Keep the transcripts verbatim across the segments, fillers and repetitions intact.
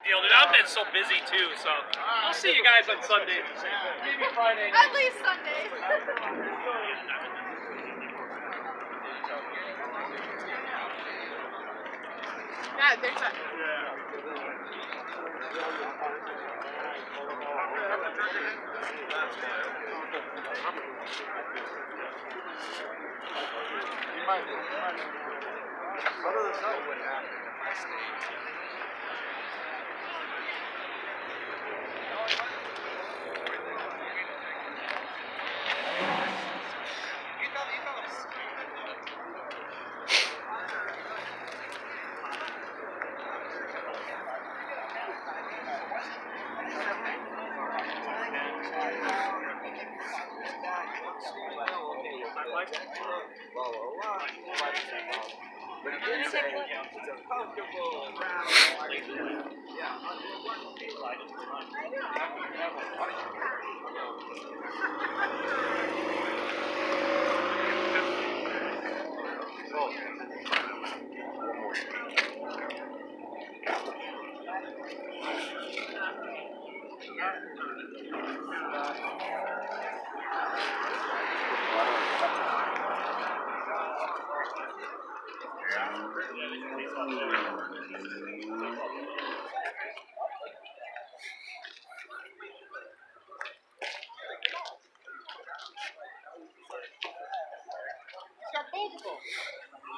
field. And I've been so busy too, so I'll see you guys on Sunday. Maybe Friday night. At least Sunday. Yeah, there's a... How do they know what happened? But he did say it's a comfortable round. Yeah.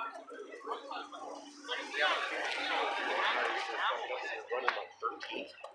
Running like thirteen.